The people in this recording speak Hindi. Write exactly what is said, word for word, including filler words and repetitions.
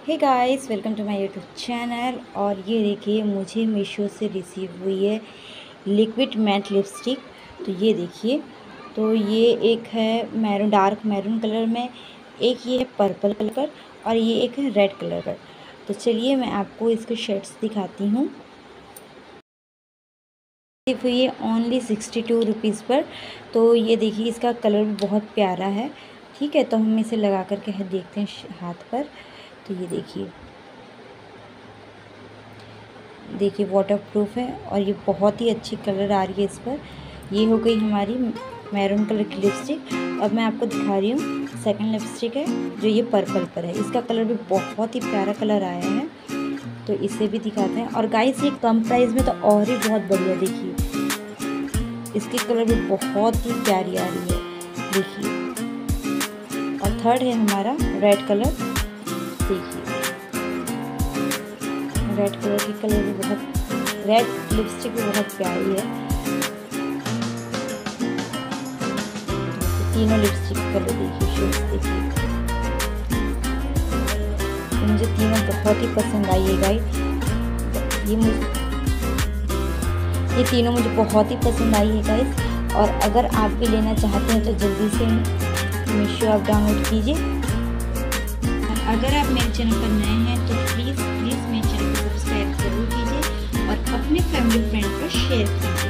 Hey guys, welcome to my YouTube channel. और ये देखिए, मुझे मीशो से रिसीव हुई है लिक्विड मैट लिपस्टिक। तो ये देखिए, तो ये एक है मैरून, डार्क मैरून कलर में, एक ये है पर्पल कलर और ये एक है रेड कलर का। तो चलिए मैं आपको इसके शेड्स दिखाती हूँ। हुई है ओनली सिक्सटी टू रुपीज़ पर। तो ये देखिए, इसका कलर भी बहुत प्यारा है। ठीक है, तो हम इसे लगा करके देखते हैं हाथ पर। तो ये देखिए देखिए वाटरप्रूफ है और ये बहुत ही अच्छी कलर आ रही है इस पर। ये हो गई हमारी मैरून कलर की लिपस्टिक। अब मैं आपको दिखा रही हूँ सेकंड लिपस्टिक है जो ये पर्पल पर है। इसका कलर भी बहुत ही प्यारा कलर आया है, तो इसे भी दिखाते हैं। और गाइस, ये कम प्राइस में तो और ही बहुत बढ़िया। देखिए, इसकी कलर भी बहुत ही प्यारी आ रही है, देखिए। और थर्ड है हमारा रेड कलर। देखिए, रेड कलर की कलर भी बहुत, रेड लिपस्टिक भी बहुत प्यारी है। तीनों लिपस्टिक कलर देखिए, शेड्स देखिए, तो मुझे तीनों बहुत ही पसंद आई है गाइस। ये मुझे ये तीनों मुझे बहुत ही पसंद आई है गाइस। और अगर आप भी लेना चाहते हैं तो जल्दी से मीशो ऐप डाउनलोड कीजिए। अगर आप मेरे चैनल पर नए हैं तो प्लीज़ प्लीज़ मेरे चैनल को सब्सक्राइब जरूर कीजिए और अपने फैमिली फ्रेंड को शेयर कीजिए।